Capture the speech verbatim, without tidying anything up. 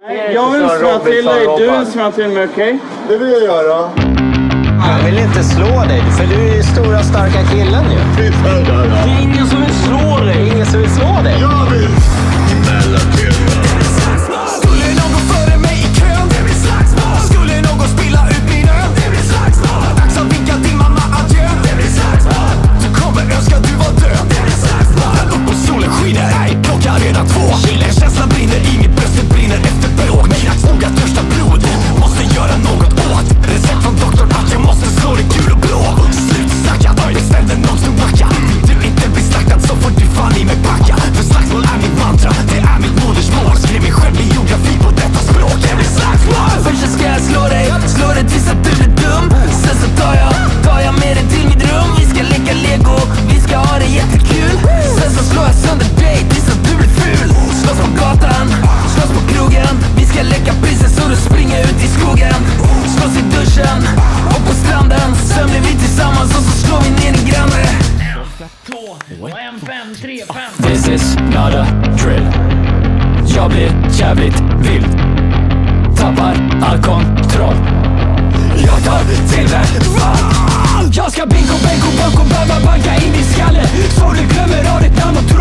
Jag vill slå till dig, du slår till mig, okej? Okay? Det vill jag göra. Jag vill inte slå dig, för du är ju stora starka killen ju. Det är ingen som vill slå dig. Ingen som vill slå dig. Jag vill smälla till dig. Skulle någon före mig i kön? Det blir slagsmål. Skulle någon spilla ut min ön? Det blir slagsmål. Dags att vinka din mamma adjö? Det blir slagsmål. Du kommer önska du var död? Det blir slagsmål. Där upp och solen skiner, nej, klockan redan två. En känsla brinner i mitt bröst, det brinner efter bråk. Mina vågar törsta blod, måste göra något åt. Recept från doktorn att jag måste slå dig gul och blå. Slut snacka, bestämde någon stod backa. Du inte blir slaktad så får du fan i mig backa. För slagsmål är mitt mantra, det är mitt modersmål. Skriv mig själv i geografi på detta språk. Det blir slagsmål. Först ska jag slå dig, slå dig tills att du blir dum. Sen så tar jag, tar jag med dig till mitt rum. Vi ska leka lego, vi ska ha det jättekul. Sen så slår jag sönder dig tills att du blir ful. Slåss på gatan, slåss på krogen. Vi ska leka prinsessor och springa ut i skogen. Slåss i duschen och på stranden. Sen blir vi tillsammans och så slår vi ner en granne. En, fem, tre, fem. This is not a drill. Jag blir jävligt vild. Tappar all kontroll. Jag tar till mig. Jag ska bingo, bango, bango, baba, banka in i skalle. Så du glömmer av ditt namn och tror